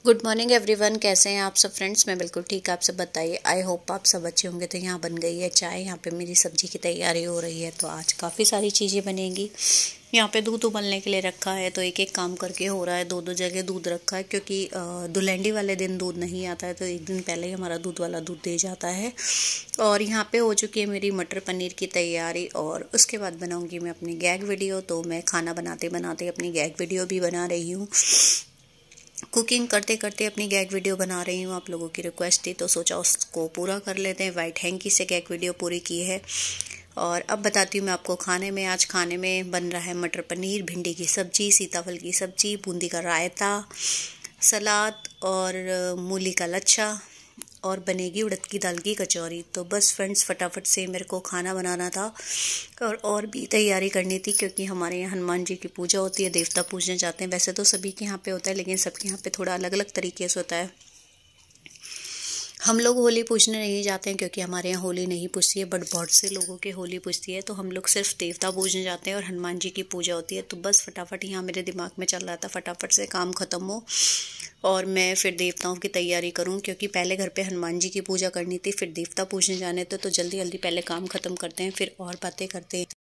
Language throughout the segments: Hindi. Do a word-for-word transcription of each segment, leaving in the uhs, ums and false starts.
गुड मॉर्निंग एवरीवन, कैसे हैं आप सब फ्रेंड्स। मैं बिल्कुल ठीक, आप सब बताइए। आई होप आप सब अच्छे होंगे। तो यहाँ बन गई है चाय, यहाँ पे मेरी सब्जी की तैयारी हो रही है। तो आज काफ़ी सारी चीज़ें बनेंगी। यहाँ पे दूध उबलने के लिए रखा है, तो एक एक काम करके हो रहा है। दो दो जगह दूध रखा है क्योंकि दुल्हनडी वाले दिन दूध नहीं आता है, तो एक दिन पहले ही हमारा दूध वाला दूध दे जाता है। और यहाँ पे हो चुकी है मेरी मटर पनीर की तैयारी, और उसके बाद बनाऊँगी मैं अपनी गैग वीडियो। तो मैं खाना बनाते बनाते अपनी गैग वीडियो भी बना रही हूँ। कुकिंग करते करते अपनी गैग वीडियो बना रही हूँ। आप लोगों की रिक्वेस्ट थी तो सोचा उसको पूरा कर लेते हैं। वाइट हैंकी से गैग वीडियो पूरी की है। और अब बताती हूँ मैं आपको खाने में। आज खाने में बन रहा है मटर पनीर, भिंडी की सब्जी, सीताफल की सब्जी, बूंदी का रायता, सलाद और मूली का लच्छा, और बनेगी उड़द की दाल की कचौरी। तो बस फ्रेंड्स, फटाफट से मेरे को खाना बनाना था और और भी तैयारी करनी थी, क्योंकि हमारे यहाँ हनुमान जी की पूजा होती है, देवता पूजने जाते हैं। वैसे तो सभी के यहाँ पे होता है, लेकिन सबके यहाँ पे थोड़ा अलग अलग तरीके से होता है। हम लोग होली पूजने नहीं जाते हैं, क्योंकि हमारे यहाँ होली नहीं पूजती है, बट बहुत से लोगों के होली पूजती है। तो हम लोग सिर्फ देवता पूजने जाते हैं और हनुमान जी की पूजा होती है। तो बस फटाफट यहाँ मेरे दिमाग में चल रहा था, फटाफट से काम ख़त्म हो और मैं फिर देवताओं की तैयारी करूं, क्योंकि पहले घर पे हनुमान जी की पूजा करनी थी, फिर देवता पूजने जाने थे। तो जल्दी जल्दी पहले काम ख़त्म करते हैं, फिर और बातें करते हैं।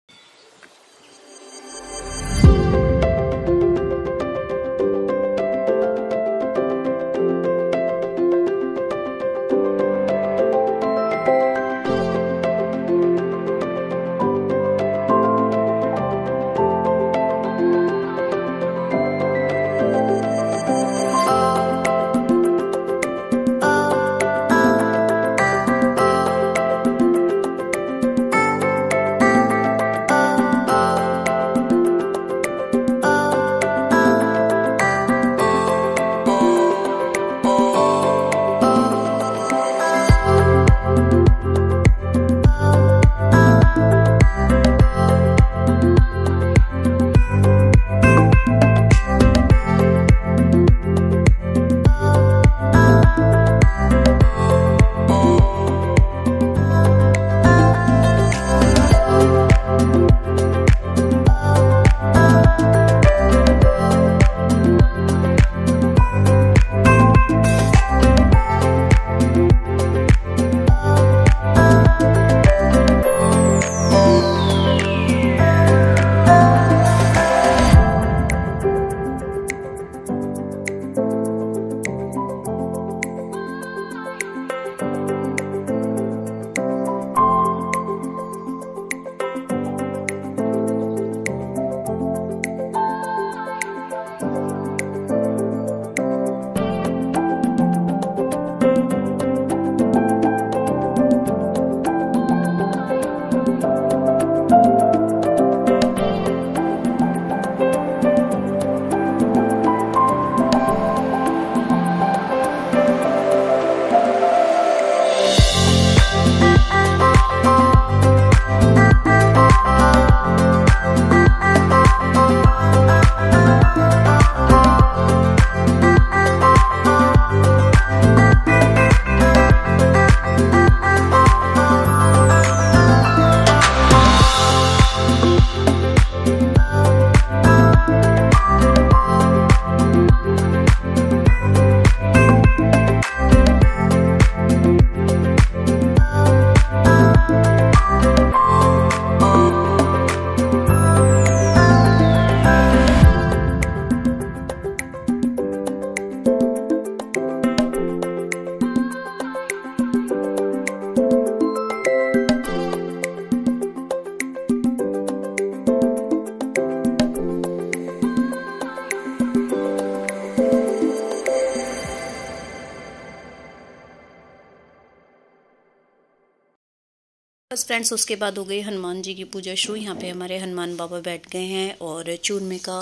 बस फ्रेंड्स, उसके बाद हो गई हनुमान जी की पूजा शुरू। यहाँ पे हमारे हनुमान बाबा बैठ गए हैं, और चूरमे का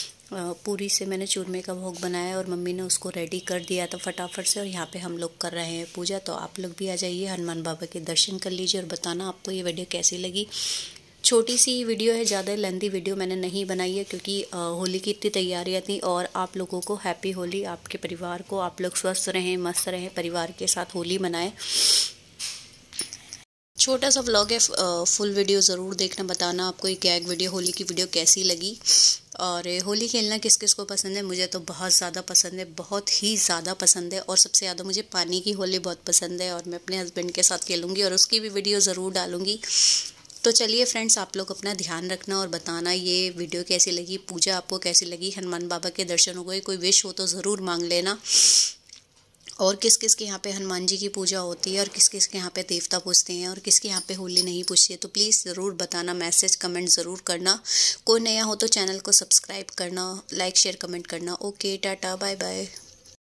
पूरी से मैंने चूरमे का भोग बनाया और मम्मी ने उसको रेडी कर दिया था फटाफट से। और यहाँ पे हम लोग कर रहे हैं पूजा। तो आप लोग भी आ जाइए, हनुमान बाबा के दर्शन कर लीजिए और बताना आपको ये वीडियो कैसी लगी। छोटी सी वीडियो है, ज़्यादा लेंथी वीडियो मैंने नहीं बनाई है, क्योंकि होली की इतनी तैयारियाँ थी। और आप लोगों को हैप्पी होली, आपके परिवार को, आप लोग स्वस्थ रहें, मस्त रहें, परिवार के साथ होली मनाएं। छोटा सा व्लॉग है, फुल वीडियो ज़रूर देखना, बताना आपको ये गैग वीडियो होली की वीडियो कैसी लगी। और होली खेलना किस किस को पसंद है, मुझे तो बहुत ज़्यादा पसंद है, बहुत ही ज़्यादा पसंद है। और सबसे ज़्यादा मुझे पानी की होली बहुत पसंद है और मैं अपने हस्बैंड के साथ खेलूँगी और उसकी भी वीडियो ज़रूर डालूँगी। तो चलिए फ्रेंड्स, आप लोग अपना ध्यान रखना और बताना ये वीडियो कैसी लगी, पूजा आपको कैसी लगी, हनुमान बाबा के दर्शन हो गए, कोई विश हो तो ज़रूर मांग लेना। और किस किस के यहाँ पे हनुमान जी की पूजा होती है और किस किस के यहाँ पे देवता पूजते हैं और किसके यहाँ पे होली नहीं पूजती है, तो प्लीज़ ज़रूर बताना, मैसेज कमेंट ज़रूर करना। कोई नया हो तो चैनल को सब्सक्राइब करना, लाइक शेयर कमेंट करना। Okay, tata bye bye.